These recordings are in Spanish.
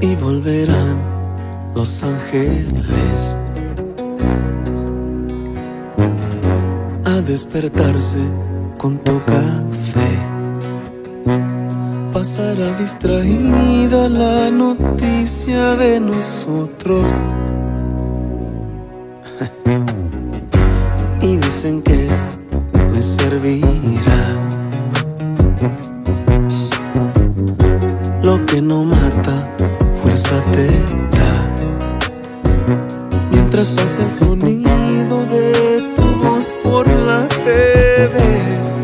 y volverán los ángeles a despertarse con tu café. Pasará distraída la noticia de nosotros y dicen que me servirá. Lo que no mata, fuerza te da. Mientras pasa el sonido de tu voz por la TV,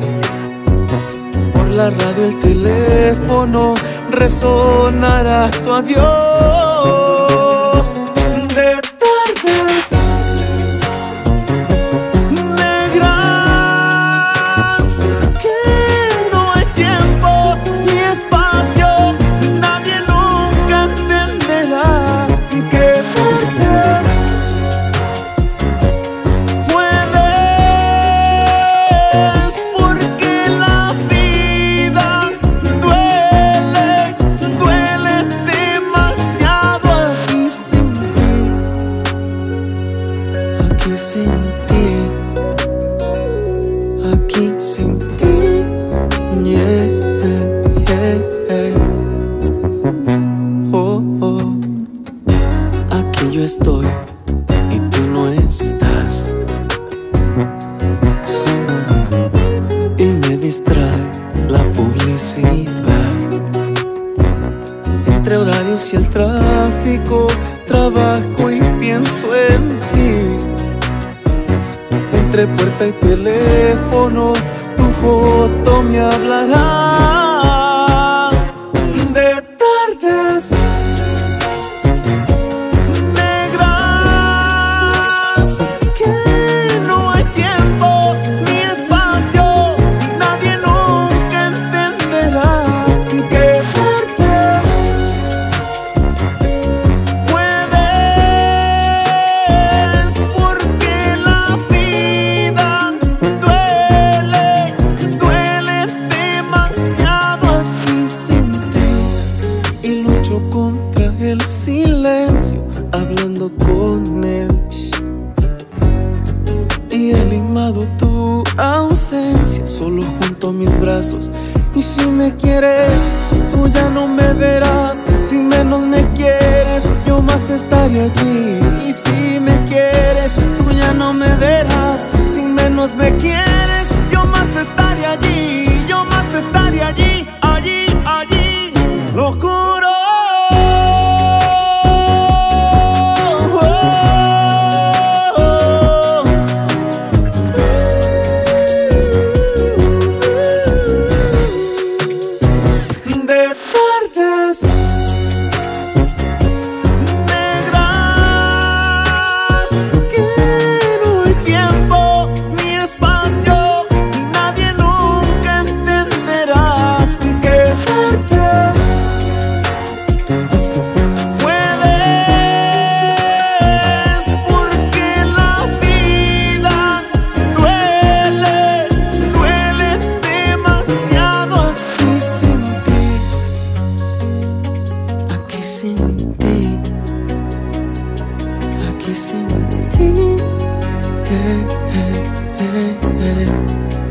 por la radio, el teléfono, resonará tu adiós. De tardes negras, que no hay tiempo ni espacio, nadie nunca entenderá que perder puedes, porque la vida duele, duele demasiado aquí sin ti, aquí sin ti, yeah, yeah. Oh, oh. Aquí yo estoy y tú no estás, y me distrae la publicidad. Entre horarios y el tráfico, trabajo y pienso en ti. Entre puerta y teléfono, tu foto me hablará. De tardes negras, que no hay tiempo ni espacio, nadie nunca entenderá que perder puedes, porque la vida duele, duele demasiado aquí sin ti. Y lucho contra el silencio, hablando con él, y he limado tu ausencia solo junto a mis brazos. Y si me quieres, tú ya no me verás. Si menos me quieres, yo más estaré allí. Y si me quieres, tú ya no me verás. Si menos me quieres, yo más estaré allí. Yo más estaré allí, allí, allí. Lo juro. De tardes negras, que no hay tiempo ni espacio, nadie nunca entenderá que perder puedes, porque la vida duele, duele demasiado aquí sin ti, aquí sin ti, aquí sin ti, eh, eh, eh, eh.